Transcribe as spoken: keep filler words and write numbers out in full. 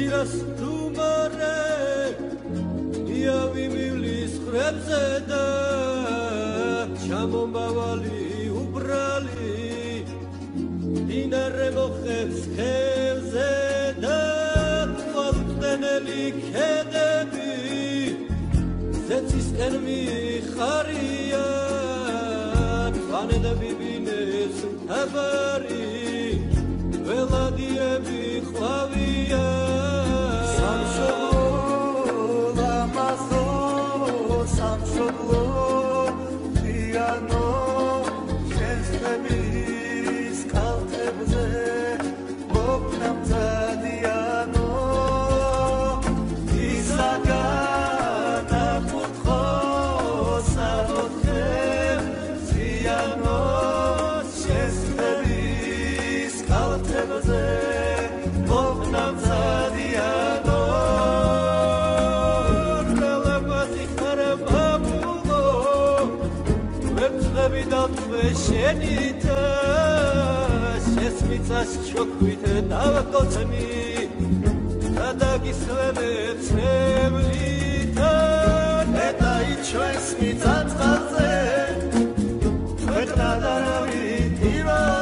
კვირას თუ მარე იავი მივლის ხრებზე და ჩამომავალი უბრალი დინარე მოხებს ხევზე და ყვალწნელი ქედები ზეცისკენ მიხარიან ვანედები ბინეს თაბარი ველადიები ყვავიან სამშობლო ლამაზო სამშობლო დიანო შენსების კალთებზე მოკნამწადიანო ისაგან აკუთხო საბოთხე ზიანო შენსების კალთებზე მოკნამწადიანო შენითა შესმიცას ჩოქვით დავაკოცნი და დაგისვენე ცემლითა ნეტაი ჩვენს მიწა წყალზე ქვეყნა და რავი ტირო